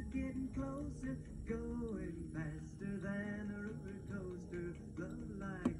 are getting closer, going faster than a roller coaster. Love life.